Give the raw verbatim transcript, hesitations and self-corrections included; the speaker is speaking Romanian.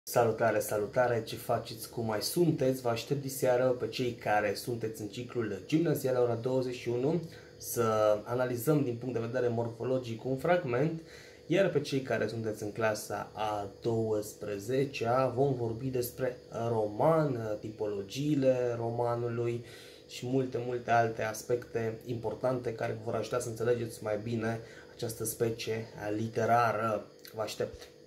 Salutare, salutare, ce faceți, cum mai sunteți? Vă aștept diseară pe cei care sunteți în ciclul gimnazial la ora douăzeci și unu să analizăm din punct de vedere morfologic un fragment, iar pe cei care sunteți în clasa a douăsprezecea vom vorbi despre roman, tipologiile romanului și multe, multe alte aspecte importante care vă vor ajuta să înțelegeți mai bine această specie literară. Vă aștept!